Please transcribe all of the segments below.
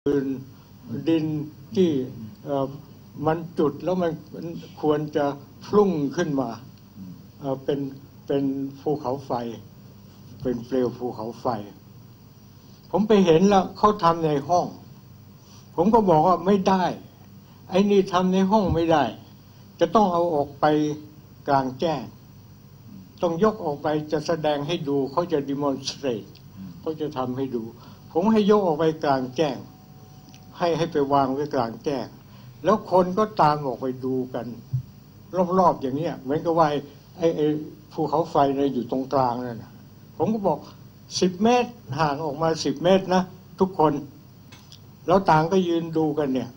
ดินที่มันจุดแล้วมันควรจะพุ่งขึ้นมาเป็นภูเขาไฟเป็นเปลวภูเขาไฟผมไปเห็นแล้วเขาทำในห้องผมก็บอกว่าไม่ได้ไอ้นี่ทำในห้องไม่ได้จะต้องเอาออกไปกลางแจ้งต้องยกออกไปจะแสดงให้ดูเขาจะ demonstrate เขาจะทำให้ดูผมให้ยกออกไปกลางแจ้งให้ไปวางไว้กลางแจ้งแล้วคนก็ตามออกไปดูกันรอบๆอย่างเนี้ยเหมือนกับว่าไอ้ภูเขาไฟเนี่ยอยู่ตรงกลางนั่นนะผมก็บอก10 เมตรห่างออกมา10 เมตรนะทุกคนแล้วต่างก็ยืนดูกันเนี่ย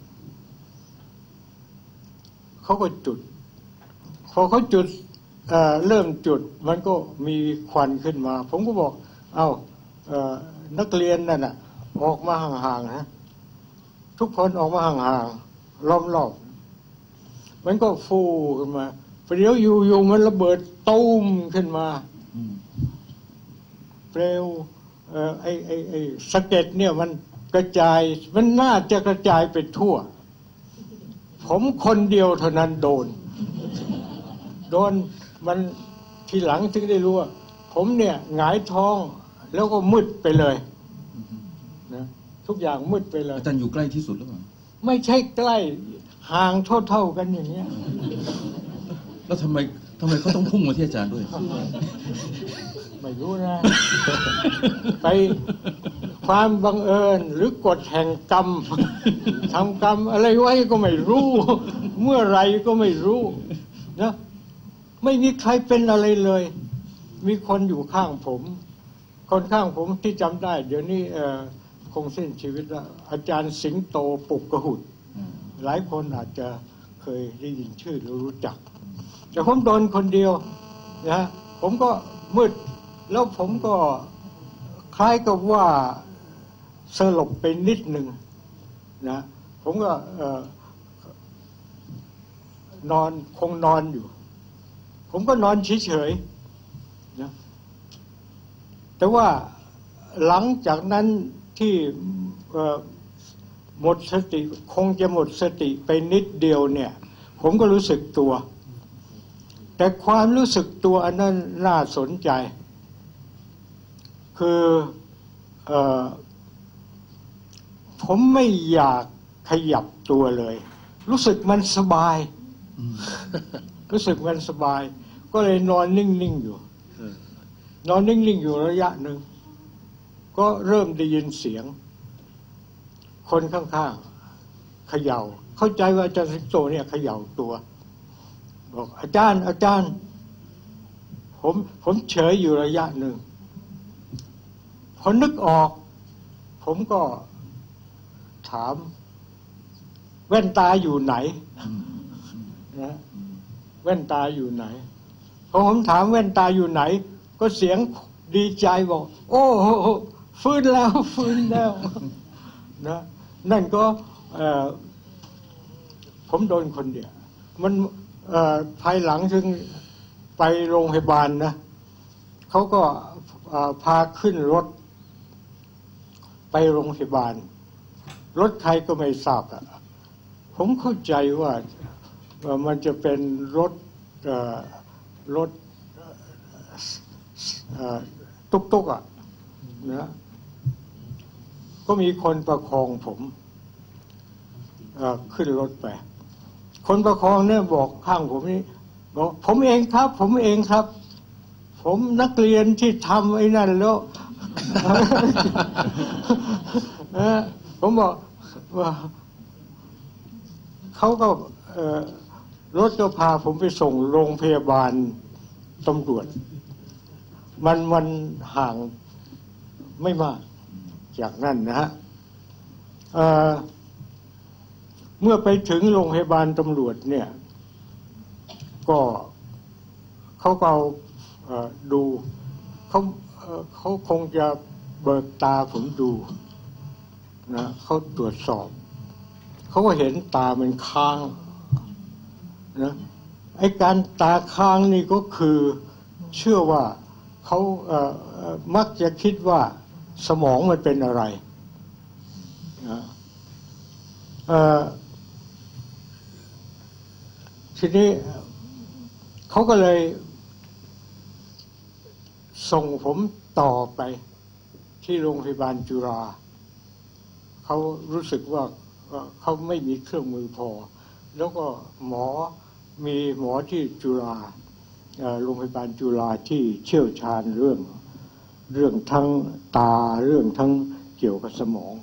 เขาก็จุดพอเขาจุดเริ่มจุดมันก็มีควันขึ้นมาผมก็บอกนักเรียนนั่นน่ะออกมาห่างๆนะทุกคนออกมาห่างๆล้อมๆมันก็ฟูขึ้นมาเดี๋ยวอยู่มันระเบิดตุ้มขึ้นมาเปลวไอ้สะเก็ดเนี่ยมันกระจายมันน่าจะกระจายไปทั่วผมคนเดียวเท่านั้นโดนมันทีหลังถึงได้รู้ว่าผมเนี่ยหงายท้องแล้วก็มืดไปเลยนะทุกอย่างมืดไปเลยอาจารย์อยู่ใกล้ที่สุดหรือเปล่าไม่ใช่ใกล้ห่างเท่ากันอย่างเงี้ยแล้วทำไมเขาต้องพุ่งมาที่อาจารย์ด้วยไม่รู้นะไปความบังเอิญหรือกฎแห่งกรรมทำกรรมอะไรไว้ก็ไม่รู้เมื่อไรก็ไม่รู้นะไม่มีใครเป็นอะไรเลยมีคนอยู่ข้างผมคนข้างผมที่จำได้เดี๋ยวนี้คงสิ้นชีวิตแล้วอาจารย์สิงโตปุกกหุดหลายคนอาจจะเคยได้ยินชื่อหรือรู้จักแต่ผมโดนคนเดียวนะผมก็มืดแล้วผมก็คล้ายกับว่าสลบไปนิดหนึ่งนะผมก็คงนอนอยู่ผมก็นอนเฉยๆนะแต่ว่าหลังจากนั้นที่หมดสติคงจะหมดสติไปนิดเดียวเนี่ยผมก็รู้สึกตัวแต่ความรู้สึกตัวอันนั้นน่าสนใจคือผมไม่อยากขยับตัวเลยรู้สึกมันสบายรู้สึกมันสบายก็เลยนอนนิ่งๆอยู่นอนนิ่งๆอยู่ระยะหนึ่งก็เริ่มได้ยินเสียงคนข้างๆเขย่าเข้าใจว่าอาจารย์สิงโตเนี่ยเขย่าตัวบอกอาจารย์ผมเฉยอยู่ระยะหนึ่งพอนึกออกผมก็ถามแว่นตาอยู่ไหนนะแว่นตาอยู่ไหนพอผมถามแว่นตาอยู่ไหนก็เสียงดีใจบอกโอ้ฟื้นแล้วนะนั่นก็ผมโดนคนเดียวมันภายหลังถึงไปโรงพยาบาลนะเขาก็พาขึ้นรถไปโรงพยาบาลรถใครก็ไม่ทราบผมเข้าใจว่ามันจะเป็นรถตุ๊กนะก็มีคนประคองผมขึ้นรถไปคนประคองเนี่ยบอกข้างผมนี่บอกผมเองครับผมนักเรียนที่ทำไอ้นั่นแล้วผมบอกว่าเขาก็รถก็พาผมไปส่งโรงพยาบาลตำรวจมันห่างไม่มากจากนั่นนะฮะเมื่อไปถึงโรงพยาบาลตำรวจเนี่ยก็เขาเอาดูเขาคงจะเบิกตาผมดูนะเขาตรวจสอบเขาก็เห็นตามันค้างนะไอ้การตาค้างนี่ก็คือเชื่อว่าเขามักจะคิดว่าสมองมันเป็นอะไรนะทีนี้เขาก็เลยส่งผมต่อไปที่โรงพยาบาลจุฬาเขารู้สึกว่าเขาไม่มีเครื่องมือพอแล้วก็มีหมอที่จุฬาโรงพยาบาลจุฬาที่เชี่ยวชาญเรื่องทั้งตาเรื่องทั้งเกี่ยวกับสมอง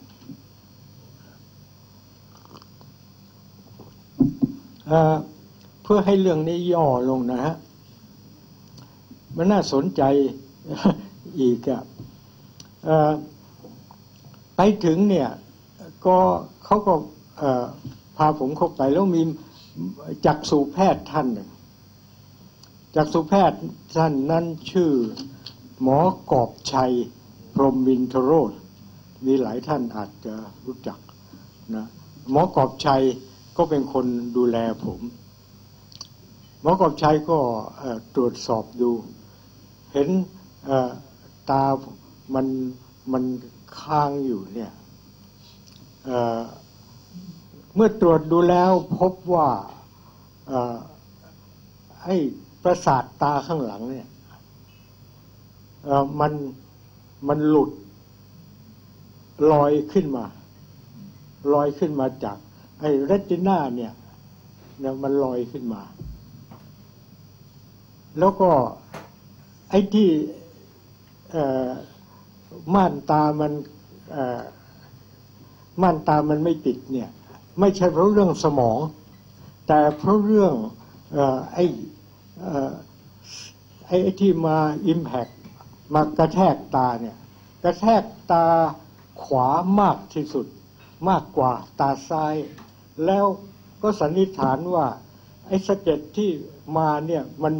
เพื่อให้เรื่องนี้ย่อลงนะฮะมันน่าสนใจอีกไปถึงเนี่ยก็เขาก็พาผมเข้าไปแล้วมีจักษุแพทย์ท่านหนึ่งจักษุแพทย์ท่านนั้นชื่อหมอกอบชัยพรหมวินทโรจน์มีหลายท่านอาจจะรู้จักนะหมอกอบชัยก็เป็นคนดูแลผมหมอกอบชัยก็ตรวจสอบดูเห็นตามันค้างอยู่เนี่ยเมื่อตรวจดูแล้วพบว่าไอ้ประสาทตาข้างหลังเนี่ยมันหลุดลอยขึ้นมาจากไอ้เรติน่าเนี่ยมันลอยขึ้นมาแล้วก็ไอ้ที่ม่านตามันไม่ติดเนี่ยไม่ใช่เพราะเรื่องสมองแต่เพราะเรื่องไอ้ที่มาอิมแพคมากระแทกตาเนี่ยกระแทกตาขวามากที่สุดมากกว่าตาซ้ายแล้วก็สันนิษฐานว่าไอ้สะเก็ดที่มาเนี่ยมัน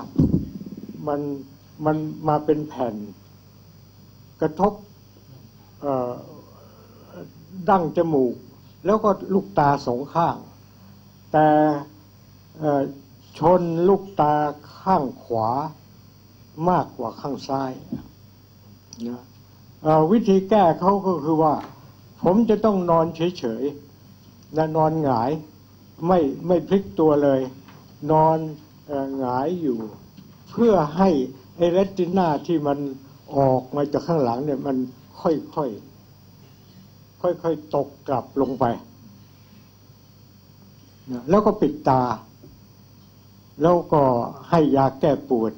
มาเป็นแผ่นกระทบดั้งจมูกแล้วก็ลูกตาสองข้างแต่ชนลูกตาข้างขวามากกว่าข้างซ้ายนะวิธีแก้เขาก็คือว่าผมจะต้องนอนเฉยๆและนอนหงายไม่พลิกตัวเลยนอนหงายอยู่เพื่อให้ไอ้เรติน่าที่มันออกมาจากข้างหลังเนี่ยมันค่อยตกกลับลงไปนะแล้วก็ปิดตาแล้วก็ให้ยาแก้ปวด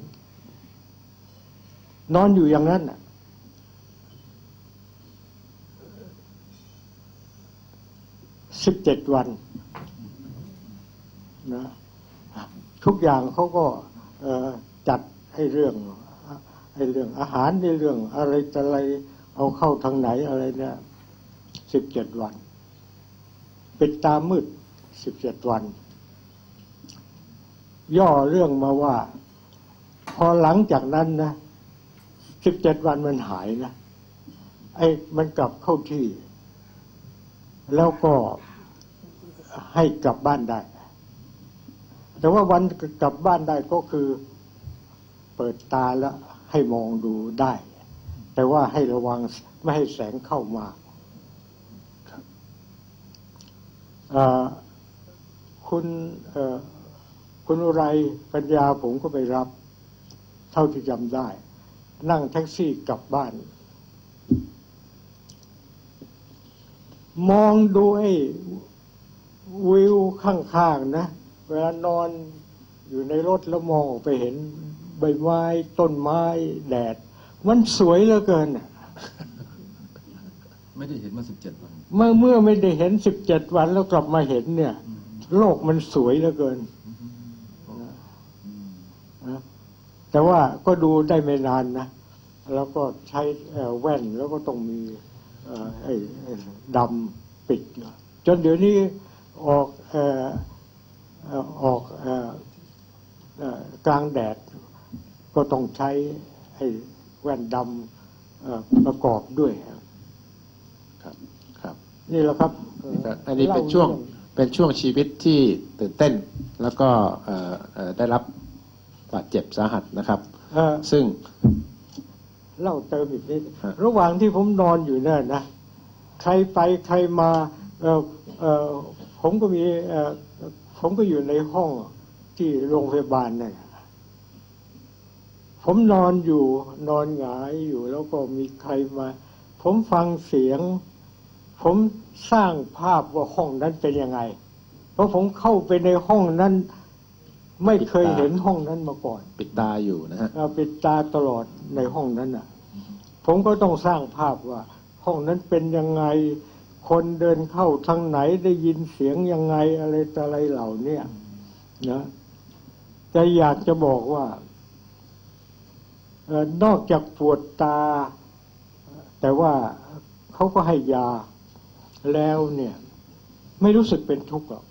นอนอยู่อย่างนั้น17 วันนะทุกอย่างเขาก็จัดให้เรื่องอาหารในเรื่องอะไรเอาเข้าทางไหนอะไรเนี่ย17 วันปิดตามืด17 วันย่อเรื่องมาว่าพอหลังจากนั้นนะ17 วันมันหายนะมันกลับเข้าที่แล้วก็ให้กลับบ้านได้แต่ว่าวันกลับบ้านได้ก็คือเปิดตาแล้วให้มองดูได้แต่ว่าให้ระวังไม่ให้แสงเข้ามาคุณอุไรปัญญาผมก็ไปรับเท่าที่จำได้นั่งแท็กซี่กลับบ้านมองดูไอ้วิวข้างๆนะเวลานอนอยู่ในรถแล้วมองออกไปเห็นใบไม้ต้นไม้แดดมันสวยเหลือเกินไม่ได้เห็นมา17 วันเมื่อไม่ได้เห็น17 วันแล้วกลับมาเห็นเนี่ยโลกมันสวยเหลือเกินแต่ว่าก็ดูได้ไม่นานนะแล้วก็ใช้แว่นแล้วก็ต้องมีไอ้ดำปิดจนเดี๋ยวนี้ออกกลางแดดก็ต้องใช้ไอ้แว่นดำประกอบด้วยครับนี่แหละครับอันนี้เป็นช่วงชีวิตที่ตื่นเต้นแล้วก็ได้รับบาดเจ็บสาหัสนะครับซึ่งเล่าเติมอีกนิดระหว่างที่ผมนอนอยู่นั่นนะใครไปใครมาผมก็มีผมก็อยู่ในห้องที่โรงพยาบาลนั่นผมนอนอยู่นอนหงายอยู่แล้วก็มีใครมาผมฟังเสียงผมสร้างภาพว่าห้องนั้นเป็นยังไงเพราะผมเข้าไปในห้องนั้นไม่เคยเห็นห้องนั้นมาก่อนปิดตาอยู่นะฮะปิดตาตลอดในห้องนั้นน่ะผมก็ต้องสร้างภาพว่าห้องนั้นเป็นยังไงคนเดินเข้าทางไหนได้ยินเสียงยังไงอะไรต่ออะไรเหล่านี้นะแต่อยากจะบอกว่านอกจากปวดตาแต่ว่าเขาก็ให้ยาแล้วเนี่ยไม่รู้สึกเป็นทุกข์หรอก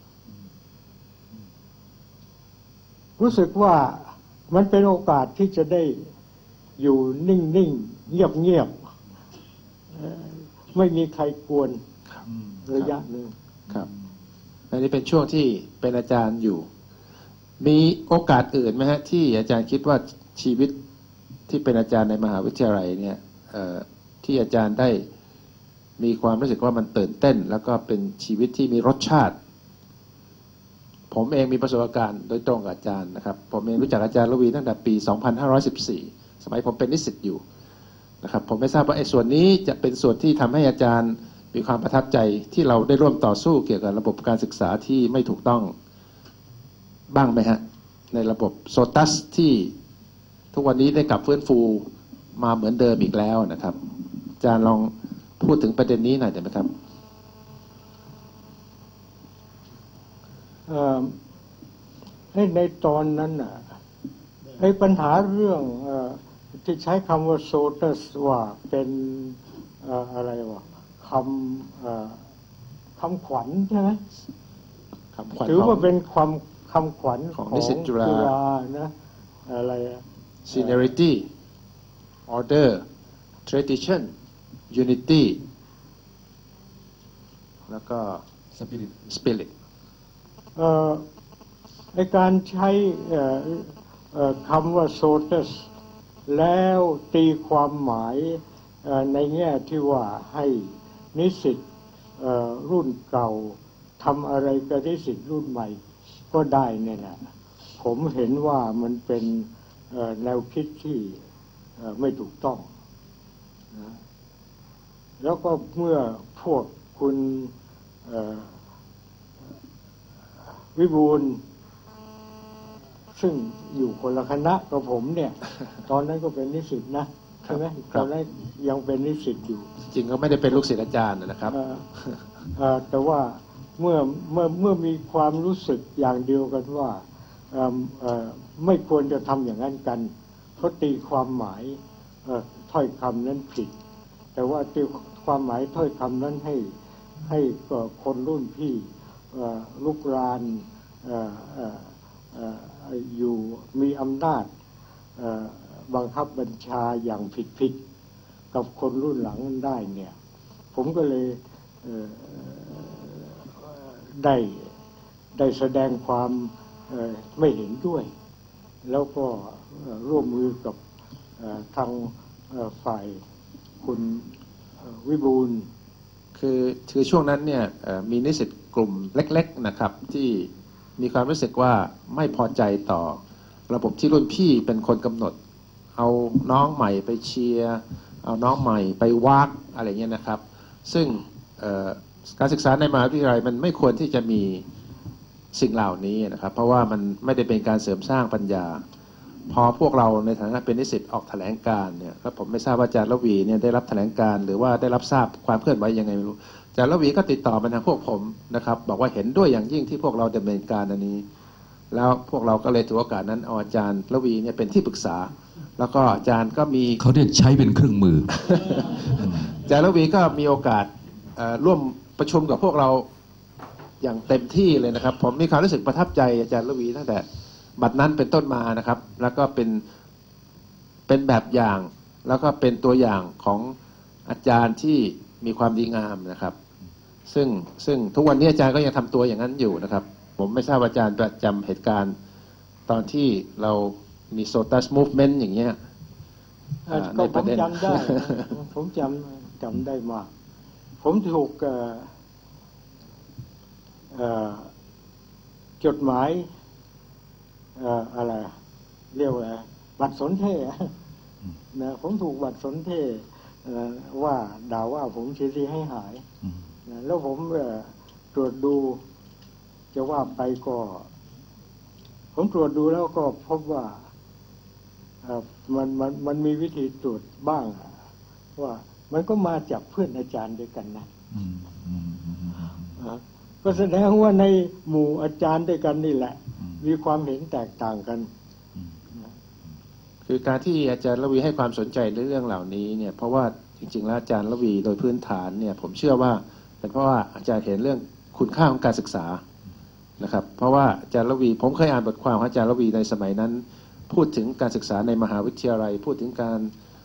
รู้สึกว่ามันเป็นโอกาสที่จะได้อยู่นิ่งๆเงียบๆไม่มีใครกวนระยะหนึ่งครับอันนี้เป็นช่วงที่เป็นอาจารย์อยู่มีโอกาสอื่นไหมฮะที่อาจารย์คิดว่าชีวิตที่เป็นอาจารย์ในมหาวิทยาลัยเนี่ยที่อาจารย์ได้มีความรู้สึกว่ามันตื่นเต้นแล้วก็เป็นชีวิตที่มีรสชาติผมเองมีประสบการณ์โดยตรงกับอาจารย์นะครับผมเองรู้จักอาจารย์ระวีตั้งแต่ปี 2514 สมัยผมเป็นนิสิตอยู่นะครับผมไม่ทราบว่าไอ้ส่วนนี้จะเป็นส่วนที่ทำให้อาจารย์มีความประทับใจที่เราได้ร่วมต่อสู้เกี่ยวกับระบบการศึกษาที่ไม่ถูกต้องบ้างไหมฮะในระบบโซตัสที่ทุกวันนี้ได้กลับฟื้นฟูมาเหมือนเดิมอีกแล้วนะครับอาจารย์ลองพูดถึงประเด็นนี้หน่อยได้ไหมครับในตอนนั้นน่ะปัญหาเรื่องที่ใช้คำว่าโซตัสว่าเป็นอะไรวะคำขวัญใช่ไหมคำขวัญถือว่าเป็นคำขวัญของนิสิตจุฬานะอะไร seniority order tradition unity แล้วก็ spirit ในการใช้คำว่าโซตัสแล้วตีความหมายในแง่ที่ว่าให้นิสิตรุ่นเก่าทำอะไรกับนิสิตรุ่นใหม่ก็ได้เนี่ยนะผมเห็นว่ามันเป็นแนวคิดที่ไม่ถูกต้องนะแล้วก็เมื่อพวกคุณวิบูลย์ซึ่งอยู่คนละคณะกับผมเนี่ยตอนนั้นก็เป็นนิสิตนะใช่ไหมตอนนั้นยังเป็นนิสิตอยู่จริงก็ไม่ได้เป็นลูกศิษย์อาจารย์นะครับแต่ว่าเมื่อมีความรู้สึกอย่างเดียวกันว่าไม่ควรจะทำอย่างนั้นกันเพราะตีความหมายถ้อยคำนั้นผิดแต่ว่าตีความหมายถ้อยคำนั้นให้คนรุ่นพี่ลุกรานอยู่มีอำนาจบังคับบัญชาอย่างผิดกับคนรุ่นหลังนั้นได้เนี่ยผมก็เลยได้แสดงความไม่เห็นด้วยแล้วก็ร่วมมือกับทางฝ่ายคุณวิบูลย์คือช่วงนั้นเนี่ยมีนิสิตกลุ่มเล็กๆนะครับที่มีความรู้สึกว่าไม่พอใจต่อระบบที่รุ่นพี่เป็นคนกำหนดเอาน้องใหม่ไปเชียร์เอาน้องใหม่ไปวากอะไรเงี้ยนะครับซึ่งการศึกษาในมหาวิทยาลัยมันไม่ควรที่จะมีสิ่งเหล่านี้นะครับเพราะว่ามันไม่ได้เป็นการเสริมสร้างปัญญาพอพวกเราในฐานะเป็นนิสิตออกแถลงการเนี่ยแล้วผมไม่ทราบว่าอาจารย์ระวีเนี่ยได้รับแถลงการหรือว่าได้รับทราบความเคลื่อนไหวยังไงไม่รู้อาจารย์ระวีก็ติดต่อมาทางพวกผมนะครับบอกว่าเห็นด้วยอย่างยิ่งที่พวกเราดำเนินการอันนี้แล้วพวกเราก็เลยถือโอกาสนั้นเอาอาจารย์ระวีเนี่ยเป็นที่ปรึกษาแล้วก็อาจารย์ก็มีเขาเรียกใช้เป็นเครื่องมืออาจารย์ระวีก็มีโอกาสร่วมประชุมกับพวกเราอย่างเต็มที่เลยนะครับผมมีความรู้สึกประทับใจอาจารย์ระวีตั้งแต่บัดนั้นเป็นต้นมานะครับแล้วก็เป็นแบบอย่างแล้วก็เป็นตัวอย่างของอาจารย์ที่มีความดีงามนะครับซึ่งทุกวันนี้อาจารย์ก็ยังทำตัวอย่างนั้นอยู่นะครับผมไม่ทราบอาจารย์ประจำเหตุการณ์ตอนที่เรามีโซตัสมูฟเมนต์อย่างเงี้ยก็ผมจำได้ ผมจำได้มากผมถูกจดหมายอะไรเรียกว่าอะไรบัตรสนเทศนะผมถูกบัตรสนเทศว่าด่าว่าผมเสียให้หายนะแล้วผมตรวจดูจะว่าไปก็ผมตรวจดูแล้วก็พบว่ามันมีวิธีตรวจบ้างว่ามันก็มาจากเพื่อนอาจารย์ด้วยกันนะก็แสดงว่าในหมู่อาจารย์ด้วยกันนี่แหละมีความเห็นแตกต่างกันคือการที่อาจารย์ระวีให้ความสนใจในเรื่องเหล่านี้เนี่ยเพราะว่าจริงๆแล้วอาจารย์ระวีโดยพื้นฐานเนี่ยผมเชื่อว่าเป็นเพราะว่าอาจารย์เห็นเรื่องคุณค่าของการศึกษานะครับเพราะว่าอาจารย์ระวีผมเคยอ่านบทความของอาจารย์ระวีในสมัยนั้นพูดถึงการศึกษาในมหาวิทยาลัยพูดถึงการ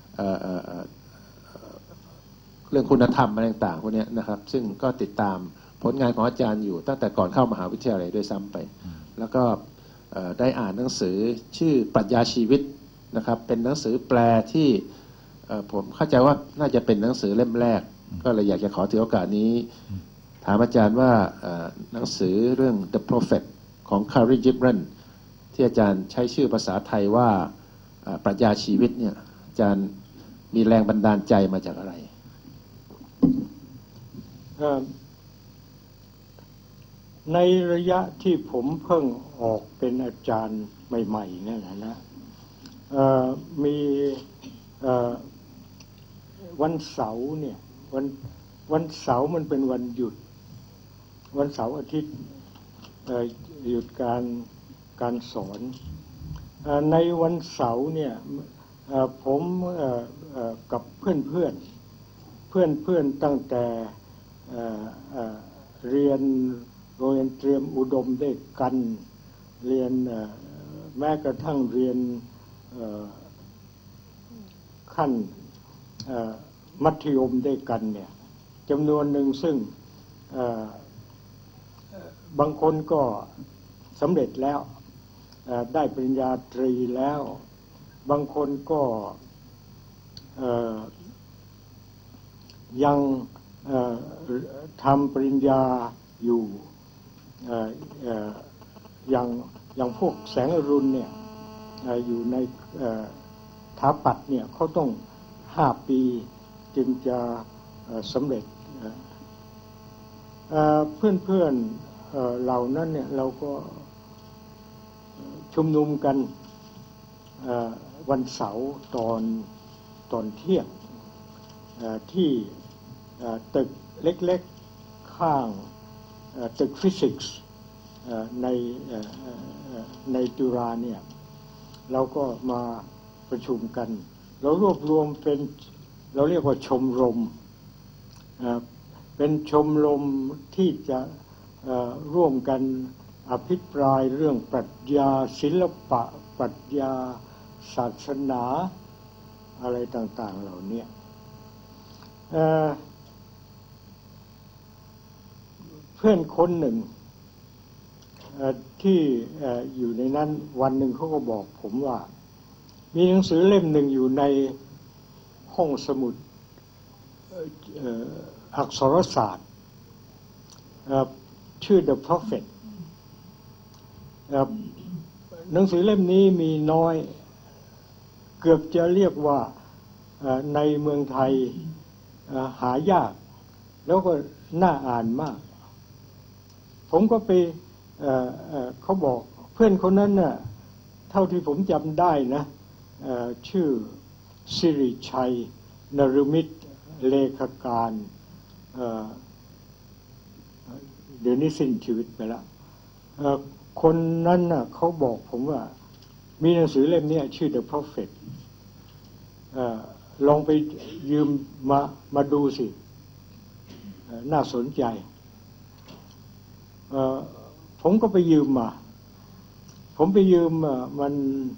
เรื่องคุณธรรมอะไรต่างๆพวกนี้นะครับซึ่งก็ติดตามผลงานของอาจารย์อยู่ตั้งแต่ก่อนเข้ามหาวิทยาลัยด้วยซ้ำไปแล้วก็ได้อ่านหนังสือชื่อปรัชญาชีวิตนะครับเป็นหนังสือแปลที่ผมเข้าใจว่าน่าจะเป็นหนังสือเล่มแรกก็เลยอยากจะขอถือโอกาสนี้ถามอาจารย์ว่าหนังสือเรื่อง The Prophet ของ Khalil Gibran ที่อาจารย์ใช้ชื่อภาษาไทยว่าปรัชญาชีวิตเนี่ยอาจารย์มีแรงบันดาลใจมาจากอะไรในระยะที่ผมเพิ่งออกเป็นอาจารย์ใหม่ๆนั่นนะมีวันเสาร์เนี่ยวันเสาร์มันเป็นวันหยุดวันเสาร์อาทิตย์หยุดการสอนในวันเสาร์เนี่ยผมกับเพื่อนตั้งแต่เรียนโรงเรียนเตรียมอุดมด้วยกันเรียนแม้กระทั่งเรียนขั้นมัธยมด้วยกันเนี่ยจำนวนหนึ่งซึ่งบางคนก็สำเร็จแล้วได้ปริญญาตรีแล้วบางคนก็ยังทำปริญญาอยู่อย่างพวกแสงอรุณเนี่ยอยู่ในถาปัตย์เนี่ยเขาต้อง5 ปีจึงจะสำเร็จเพื่อนเหล่านั้นเนี่ยเราก็ชุมนุมกันวันเสาร์ตอนเที่ยงที่ตึกเล็กๆข้างตึกฟิสิกส์ในจุฬาเนี่ยเราก็มาประชุมกันเรารวบรวมเป็นเราเรียกว่าชมรมเป็นชมรมที่จะร่วมกันอภิปรายเรื่องปรัชญาศิลปะปรัชญาศาสนาอะไรต่างๆเหล่านี้เพื่อนคนหนึ่งที่อยู่ในนั้นวันหนึ่งเขาก็บอกผมว่ามีหนังสือเล่มหนึ่งอยู่ในห้องสมุดอักษรศาสตร์ชื่อ The Prophet หนังสือเล่มนี้มีน้อยเกือบจะเรียกว่าในเมืองไทยหายากแล้วก็น่าอ่านมากผมก็ไปเขาบอกเพื่อนคนนั้นน่ะเท่าที่ผมจำได้นะชื่อสิริชัยนฤมิตเลขาการเดี๋ยวนี้สิ้นชีวิตไปแล้วคนนั้นน่ะเขาบอกผมว่ามีหนังสือเล่มนี้ชื่อ The Prophet ลองไปยืมมาดูสิน่าสนใจผมก็ไปยืมมาผมไปยืมมัน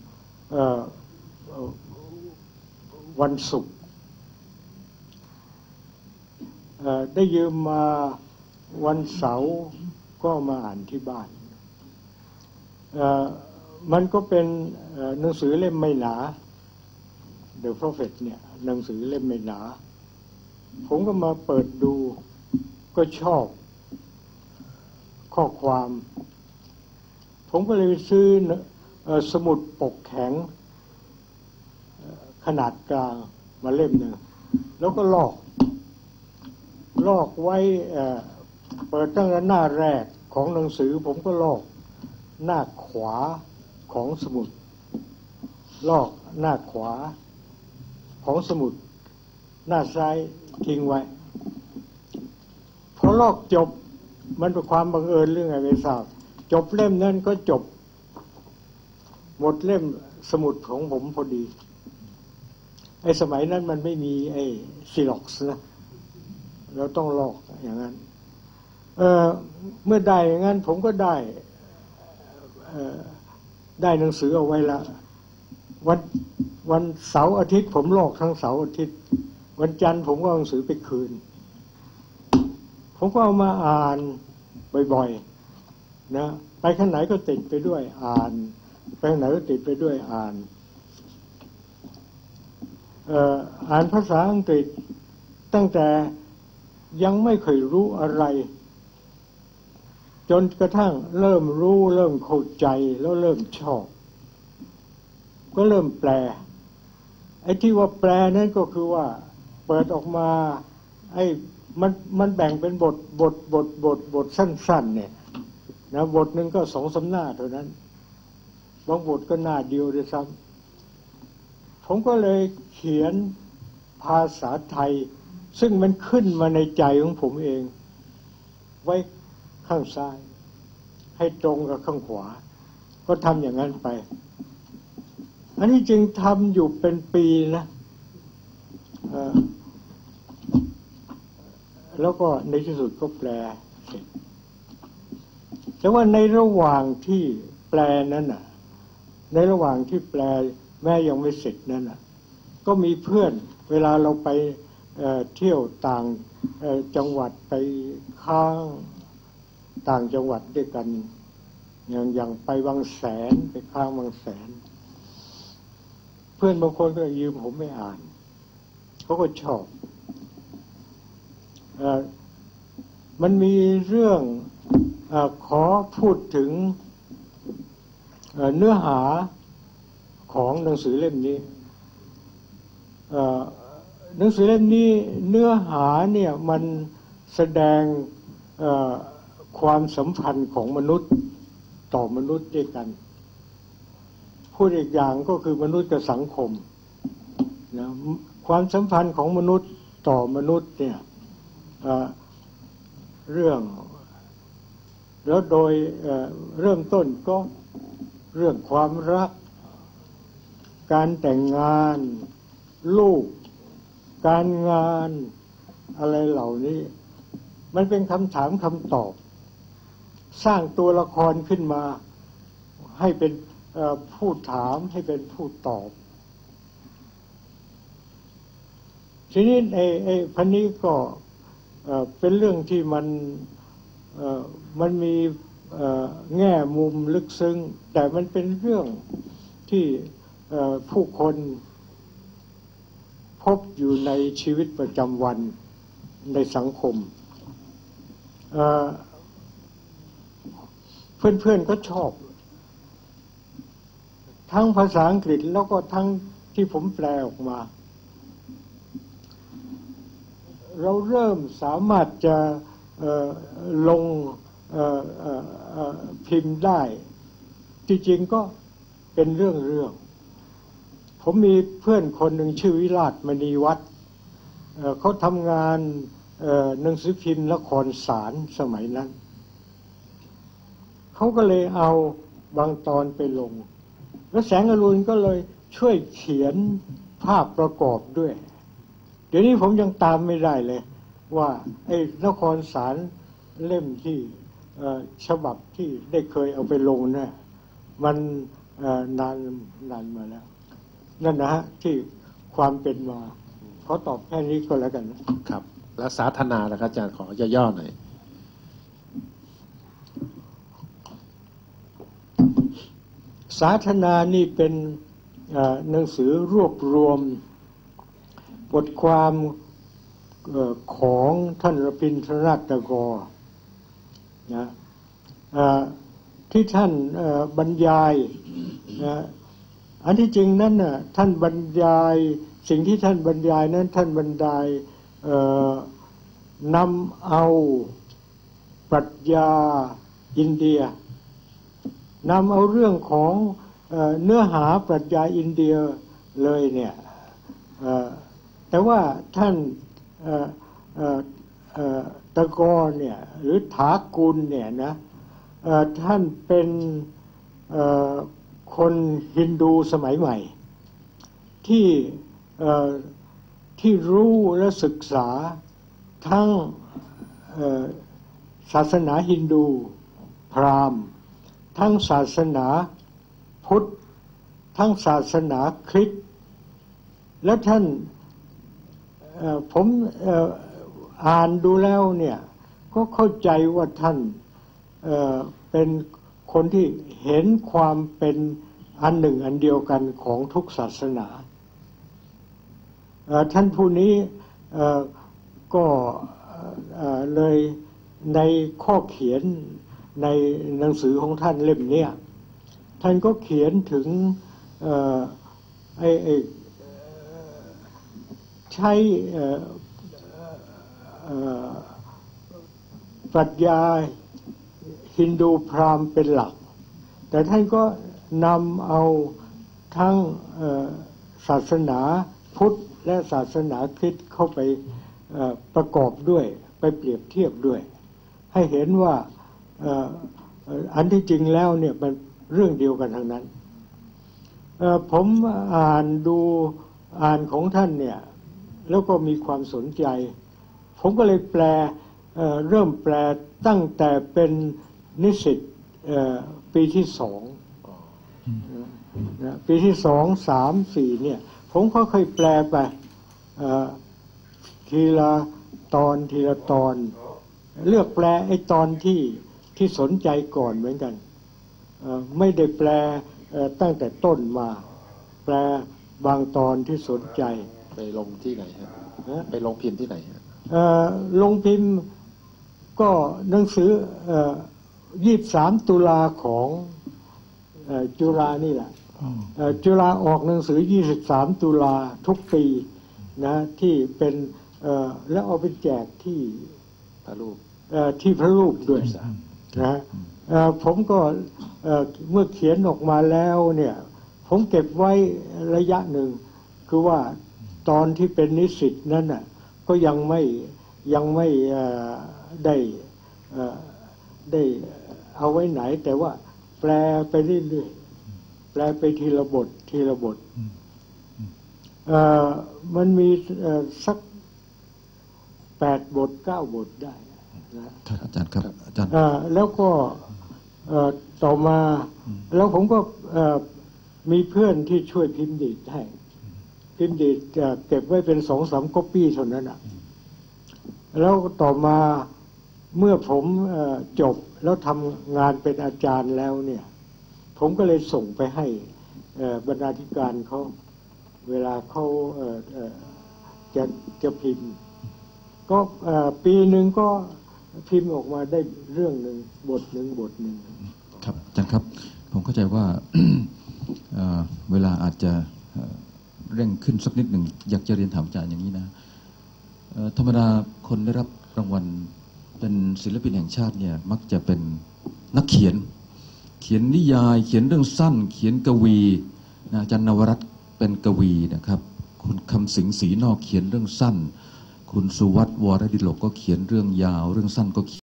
วันศุกร์ได้ยืมมาวันเสาร์ก็มาอ่านที่บ้านมันก็เป็นหนังสือเล่มไม่หนา The Prophet เนี่ยหนังสือเล่มไม่หนาผมก็มาเปิดดูก็ชอบข้อความ ผมก็เลยไปซื้อสมุดปกแข็งขนาดกลางมาเล่มหนึ่งแล้วก็ลอกไว้เปิดตั้งแต่หน้าแรกของหนังสือผมก็ลอกหน้าขวาของสมุดลอกหน้าขวาของสมุดหน้าซ้ายทิ้งไว้พอลอกจบมันเป็นความบังเอิญเรื่องอะไรไม่ทราบจบเล่มนั้นก็จบหมดเล่มสมุดของผมพอดีไอ้สมัยนั้นมันไม่มีไอ้ซีล็อกซ์นะเราต้องลอกอย่างนั้นเมื่อได้อย่างนั้นผมก็ได้หนังสือเอาไว้ละวันเสาร์อาทิตย์ผมลอกทั้งเสาร์อาทิตย์วันจันทร์ผมก็เอาหนังสือไปคืนผมก็เอามาอ่านบ่อยๆนะไปข้างไหนก็ติดไปด้วยอ่านไปข้างไหนก็ติดไปด้วยอ่านภาษาอังกฤษตั้งแต่ยังไม่เคยรู้อะไรจนกระทั่งเริ่มรู้เริ่มเข้าใจแล้วเริ่มชอบก็เริ่มแปลไอ้ที่ว่าแปลนั้นก็คือว่าเปิดออกมาไอ้มันแบ่งเป็นบทสั้นๆเนี่ยนะบทหนึ่งก็2-3 หน้าเท่านั้นบางบทก็หน้าเดียวด้วยซ้ำผมก็เลยเขียนภาษาไทยซึ่งมันขึ้นมาในใจของผมเองไว้ข้างซ้ายให้ตรงกับข้างขวาก็ทำอย่างนั้นไปอันนี้จึงทำอยู่เป็นปีนะแล้วก็ในที่สุดก็แปลเสร็จแต่ว่าในระหว่างที่แปลนั้นน่ะในระหว่างที่แปลแม้ยังไม่เสร็จนั้นน่ะก็มีเพื่อนเวลาเราไปเที่ยวต่างจังหวัดไปค้างต่างจังหวัดด้วยกันอย่างไปบางแสนไปค้างบางแสนเพื่อนบางคนก็ยืมผมไม่อ่านเขาก็ชอบมันมีเรื่องขอพูดถึงเนื้อหาของหนังสือเล่มนี้หนังสือเล่มนี้เนื้อหาเนี่ยมันแสดงความสัมพันธ์ของมนุษย์ต่อมนุษย์ด้วยกันพูดอีกอย่างก็คือมนุษย์กับสังคมนะความสัมพันธ์ของมนุษย์ต่อมนุษย์เนี่ยเรื่องแล้วโดยเริ่มต้นก็เรื่องความรักการแต่งงานลูกการงานอะไรเหล่านี้มันเป็นคำถามคำตอบสร้างตัวละครขึ้นมาให้เป็นผู้ถามให้เป็นผู้ตอบทีนี้ไอ้พันนี้ก็เป็นเรื่องที่มันมีแง่มุมลึกซึ้งแต่มันเป็นเรื่องที่ผู้คนพบอยู่ในชีวิตประจำวันในสังคมเพื่อนๆก็ชอบทั้งภาษาอังกฤษแล้วก็ทั้งที่ผมแปลออกมาเราเริ่มสามารถจะลงพิมพ์ได้ที่จริงก็เป็นเรื่องผมมีเพื่อนคนหนึ่งชื่อวิราชมณีวัฒน์เขาทำงานหนังสือพิมพ์ละครสารสมัยนั้นเขาก็เลยเอาบางตอนไปลงแล้วแสงอรุณก็เลยช่วยเขียนภาพประกอบด้วยเดี๋ยวนี้ผมยังตามไม่ได้เลยว่าไอ้ละครสารเล่มที่ฉบับที่ได้เคยเอาไปลงเนี่ยมันนานมาแล้วนั่นนะฮะที่ความเป็นมาขอตอบแค่นี้ก็แล้วกันครับแล้วสาธนาล่ะครับอาจารย์ขอย่อๆหน่อยสาธนานี่เป็นหนังสือรวบรวมบทความของท่านรพินทรนาถตากรนะที่ท่านบรรยายอันที่จริงนั้นน่ะท่านบรรยายสิ่งที่ท่านบรรยายนั้นท่านบรรยายนำเอาปรัชญาอินเดียนำเอาเรื่องของเนื้อหาปรัชญาอินเดียเลยเนี่ยแต่ว่าท่านตะกรเนี่ยหรือถากุลเนี่ยนะท่านเป็นคนฮินดูสมัยใหม่ที่รู้และศึกษาทั้งศาสนาฮินดูพราหมณ์ทั้งศาสนาพุทธทั้งศาสนาคริสต์และท่านผมอ่านดูแล้วเนี่ยก็เข้าใจว่าท่านเป็นคนที่เห็นความเป็นอันหนึ่งอันเดียวกันของทุกศาสนาท่านผู้นี้ก็เลยในข้อเขียนในหนังสือของท่านเล่มนี้ท่านก็เขียนถึงใช้ปรัชญาฮินดูพราหมณ์เป็นหลักแต่ท่านก็นำเอาทั้งศาสนาพุทธและศาสนาคริสต์เข้าไปประกอบด้วยไปเปรียบเทียบด้วยให้เห็นว่าอันที่จริงแล้วเนี่ยมันเรื่องเดียวกันทั้งนั้นผมอ่านของท่านเนี่ยแล้วก็มีความสนใจผมก็เลยแปลเริ่มแปลตั้งแต่เป็นนิสิตปีที่2ปีที่2 3 4เนี่ยผมก็เคยแปลไปทีละตอนเลือกแปลไอ้ตอนที่สนใจก่อนเหมือนกันไม่ได้แปลตั้งแต่ต้นมาแปลบางตอนที่สนใจไปลงที่ไหนฮะไปลงพิมพ์ที่ไหนฮะลงพิมพ์ก็หนังสือ23 ตุลาของจุฬานี่แหละจุฬาออกหนังสือ23 ตุลาทุกปีนะที่เป็นแล้วเอาไปแจกที่พระรูปด้วยนะผมก็เมื่อเขียนออกมาแล้วเนี่ยผมเก็บไว้ระยะหนึ่งคือว่าตอนที่เป็นนิสิตนั้นน่ะก็ยังไม่ได้เอาไว้ไหนแต่ว่าแปลไปเรื่อยๆแปลไปทีละบทมันมีสัก8 บท 9 บทได้นะครับอาจารย์ครับอาจารย์แล้วก็ต่อมาแล้วผมก็มีเพื่อนที่ช่วยพิมพ์ดีดให้พิมพ์ดีดเก็บไว้เป็น 2-3 ก๊อปปี้เท่านั้นแล้วต่อมาเมื่อผมจบแล้วทำงานเป็นอาจารย์แล้วเนี่ยผมก็เลยส่งไปให้บรรณาธิการเขาเวลาเขาจะพิมพ์ก็ปีหนึ่งก็พิมพ์ออกมาได้เรื่องหนึ่งบทหนึ่งครับอาจารย์ครับผมเข้าใจว่า เวลาอาจจะเร่งขึ้นสักนิดหนึ่งอยากจะเรียนถามอาจารย์อย่างนี้นะธรรมดาคนได้รับรางวัลเป็นศิลปินแห่งชาติเนี่ยมักจะเป็นนักเขียนนิยายเขียนเรื่องสั้นเขียนกวีนะอาจารย์นวรัตน์เป็นกวีนะครับคุณคำสิงห์ศรีนอกเขียนเรื่องสั้นคุณสุวัฒน์วรดิโลกก็เขียนเรื่องยาวเรื่องสั้นก็